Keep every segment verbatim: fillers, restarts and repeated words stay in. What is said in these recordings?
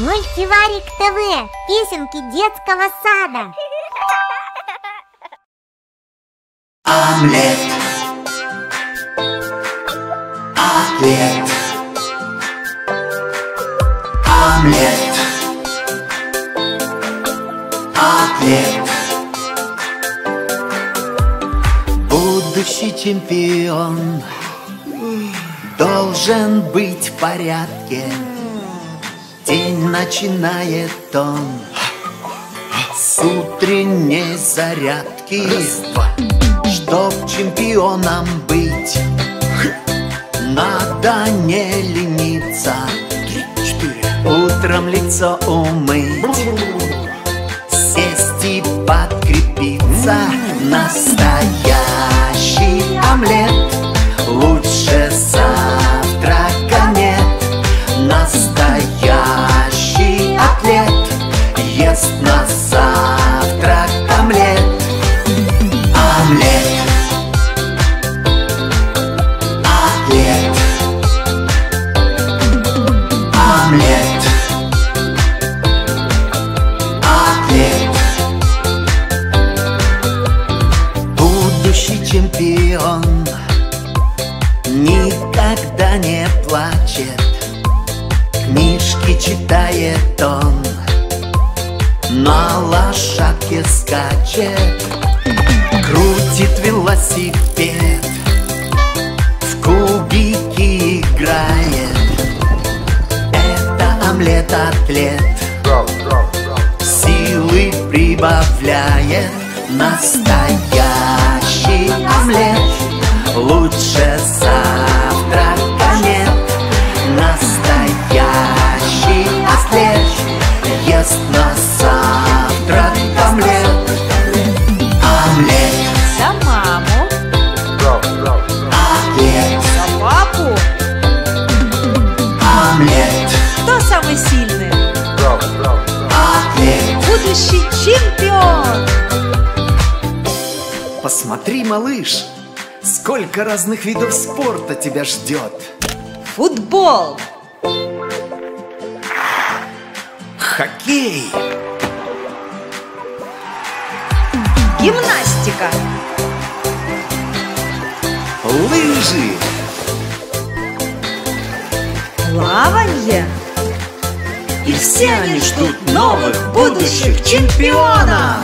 Мультиварик ТВ. Песенки детского сада. Омлет, ответ. Омлет, ответ. Будущий чемпион должен быть в порядке. День начинает он с утренней зарядки. Чтоб чемпионом быть, надо не лениться. Утром лицо умыть, сесть и подкрепиться. Настоящий омлет лучше завтрака нет. Настоящий атлет ест на завтрак омлет. Омлет, атлет. Омлет, атлет. Будущий чемпион никогда не плачет. Книжки читает он, на лошадке скачет, крутит велосипед, в кубики играет. Это омлет-атлет, силы прибавляет. Настоящий омлет лучше завтрака нет. Настоящий атлет ест на завтрак омлет. Омлет за маму, атлет. за папу. Омлет, Кто самый сильный? атлет. Будущий чемпион. Посмотри, малыш, сколько разных видов спорта тебя ждет. Футбол, Хоккей, гимнастика, лыжи, плаванье. и все они ждут новых будущих чемпионов.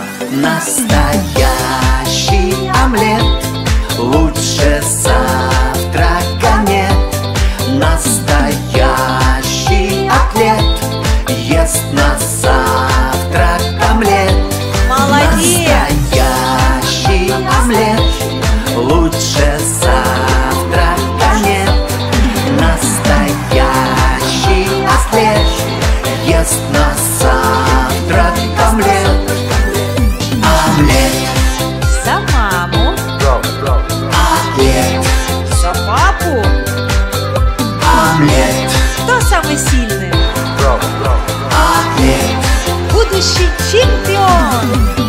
Настоящий омлет лучше завтрака нет. Настоящий атлет ест на завтрак омлет. Молодец! Настоящий омлет лучше завтрака нет. Настоящий атлет ест на завтрак омлет. Омлет, За маму, атлет. за папу. Омлет, Кто самый сильный? атлет. Будущий чемпион.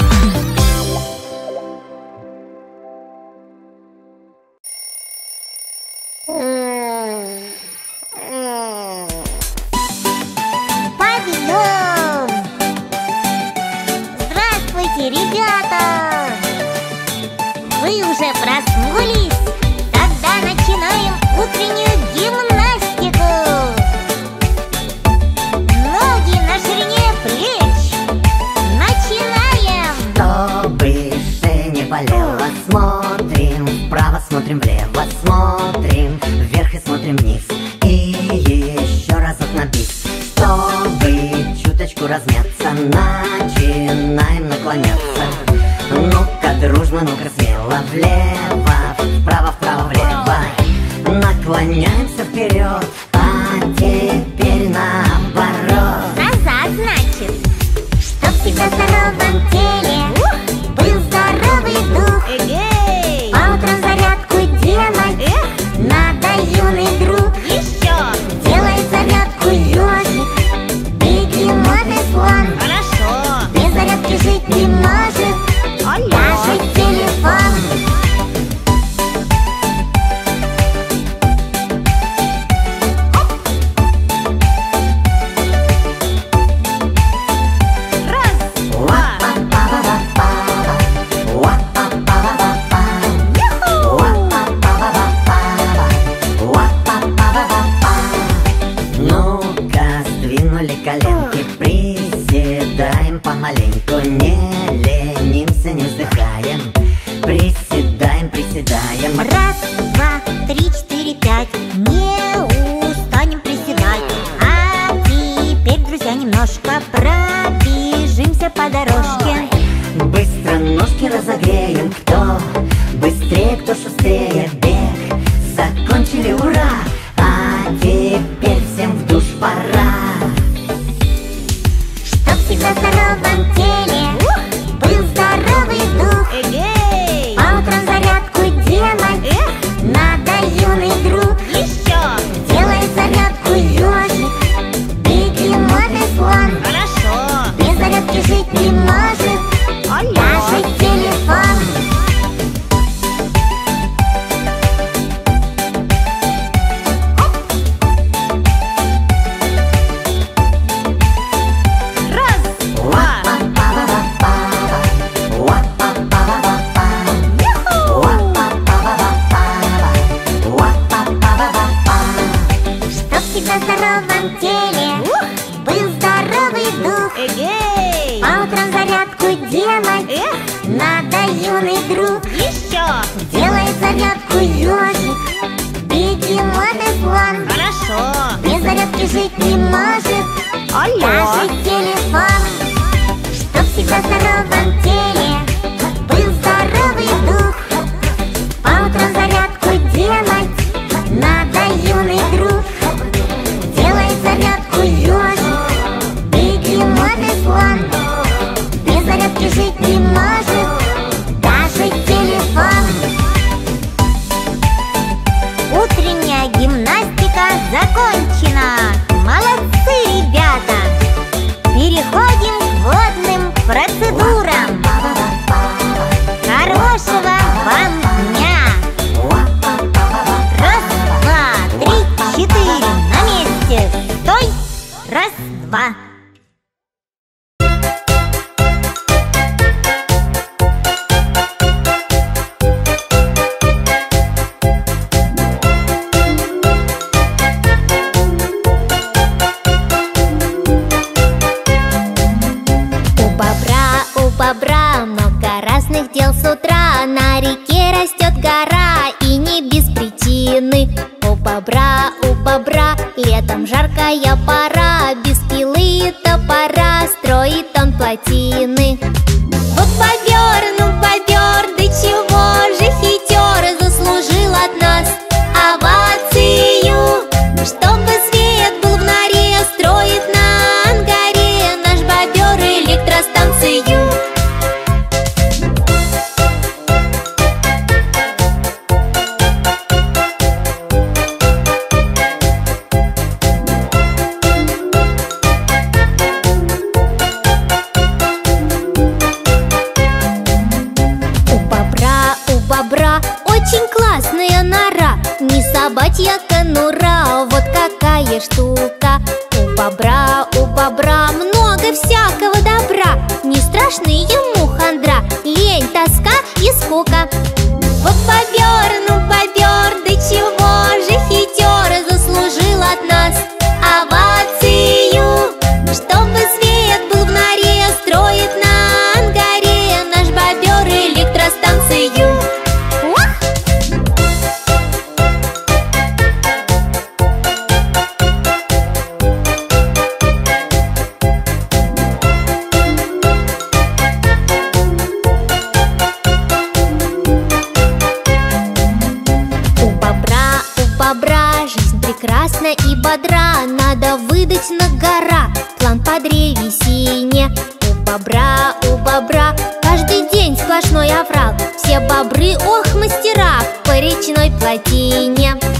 Подъем! Здравствуйте, ребята! Вы уже проснулись? Тогда начинаем утреннюю гимнастику. Ноги на ширине плеч. Начинаем! Чтобы шея не болела, смотрим вправо, смотрим влево, смотрим вверх и смотрим вниз. И еще разок на бис. Чтобы чуточку размяться, начинаем наклоняться. Ну-ка дружно, ну-ка смело, влево, вправо, вправо, влево. Наклоняемся вперед, а теперь наоборот. Назад, значит, чтоб всегда в здоровом теле был здоровый дух. Эгей! По утрам зарядку делай, надо, юный друг. Еще! Делай зарядку ежик, бегемот и слон. Хорошо! Без зарядки жить не может даже телефон. приседать, не устанем приседать. А теперь, друзья, немножко пробежимся по дорожке. Быстро ножки разогреем, кто быстрее, кто шустрее. Бег закончили, ура! А теперь всем в душ пора. Чтоб всегда в здоровом теле был здоровый дух. Эгей! По утрам зарядку делать Эх, надо, юный друг. еще! Делает зарядку ежик, бегемот и слон. Хорошо! Без зарядки жить не может Алло! даже телефон. Раз, два! Чтоб всегда в здоровом теле был здоровый дух. Эгей! По утрам зарядку делать Эх, надо, юный друг. еще! Делает зарядку ежик, бегемот и слон. Хорошо! Без зарядки жить не может Алло! даже телефон. Чтоб всегда в здоровом теле был здоровый дух. По утрам зарядку делать надо, юный друг. Делает зарядку ежик, бегемот и слон. Без зарядки жить не может даже телефон. Утренняя гимнастика закончена. Молодцы, ребята! Переходим к водным процедурам. Хорошего вам дня! Раз, два, три, четыре. На месте. Стой. Раз, два. У бобра, у бобра много разных дел с утра. На реке растет гора, и не без причины. У бобра, у бобра летом жаркая пора. Без пилы и топора строит он плотины. Вот бобер, ну бобер, да чего же хитер, заслужил от нас овацию. Чтобы свет был в норе, строит на ангаре наш бобер электростанцию. У бобра, у бобра очень классная нора. Не собачья конура, вот какая штука. У бобра, у бобра много всякого добра. Не страшна ему хандра, лень, тоска и скука. Вот бобер, ну бобер, да чего же хитер, заслужил от нас овацию. Чтобы свет был в норе, строит на ангаре наш бобер электростанцию. Уах! У бобра, у бобра жизнь прекрасна и бодра. Надо выдать на гора план по древесине. У бобра, у бобра каждый день сплошной овраг. Все бобры, ох, мастера по речной плотине.